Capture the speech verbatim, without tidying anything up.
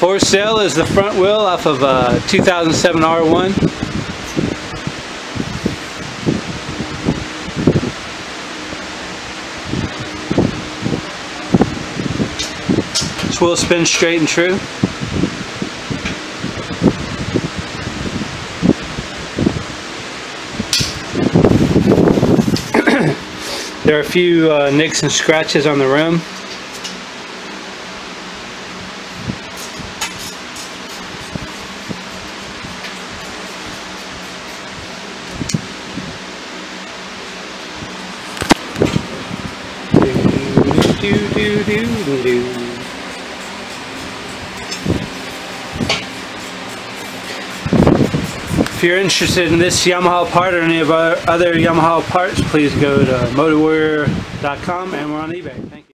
For sale is the front wheel off of a two thousand seven R one. This wheel spins straight and true. There are a few uh, nicks and scratches on the rim. Do, do, do, do, do. If you're interested in this Yamaha part or any of our other Yamaha parts, please go to motor warrior dot com, and we're on eBay. Thank you.